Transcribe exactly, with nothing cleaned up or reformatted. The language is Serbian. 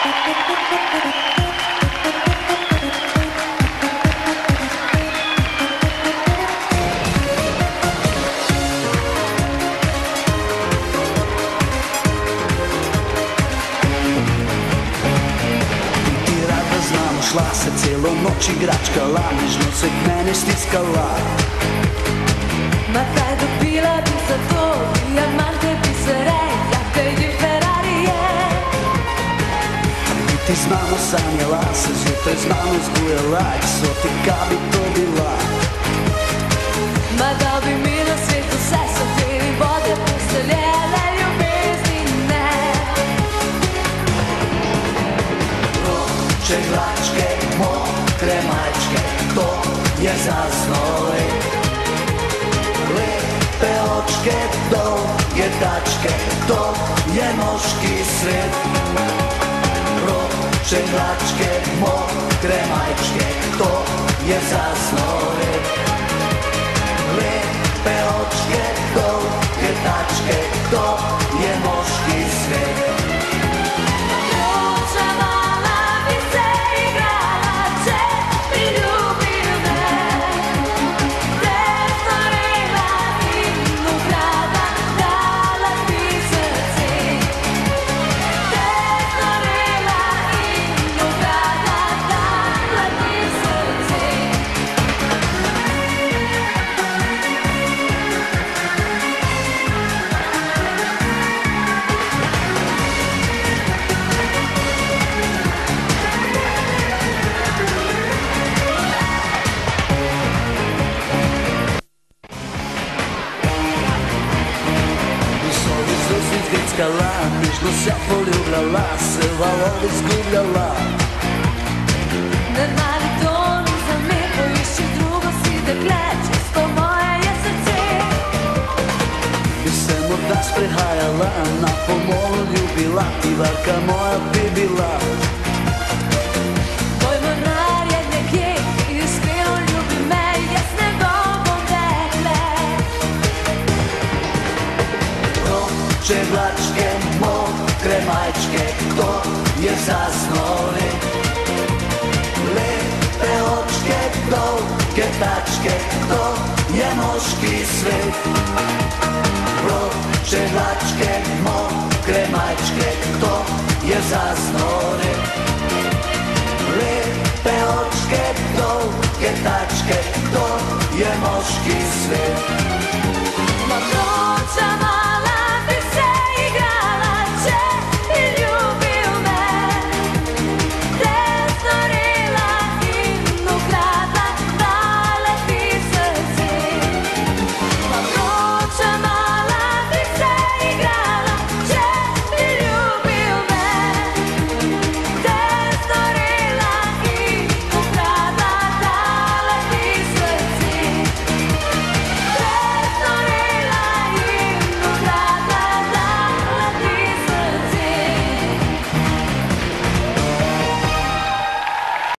Šla se cijelo noć igračkala, nežno se k mene stiskala. Ma kaj dobila bi za to, dijamante bi se rekla, tebi Ferrarije. Biti z mano sanjala, se zjutraj z mano zbujala, eksotika bi to bila. Ma da bi mi na svetu vse so tebi vode posteljele, ljubezni ne. Vroče hlačke, mokre mačke, to je zaznoj. Lepe očke, dolge tačke, to je moški svet. Vroče hlačke, mokre mačke, to je zaznoj. Lepe očke, dolge tačke, to je moški svet. Nežno se poljubljala, se valovi zgubljala. Ne mali tonu za me, poišči drugo si dekle, čisto moje je srce. Bi se morda sprehajala, na pomolu ljubila, ti varka moja bi bila. Moj mornar je nekje, iskreno ljubi me, jaz ne bom dekle. Vroče hlačke, mokre majčke, to je zasnovi. Lepe očke, dolge tačke, to je moški svet. Vroče hlačke, mokre majčke, to je zasnovi. Lepe očke, dolge tačke, to je moški svet.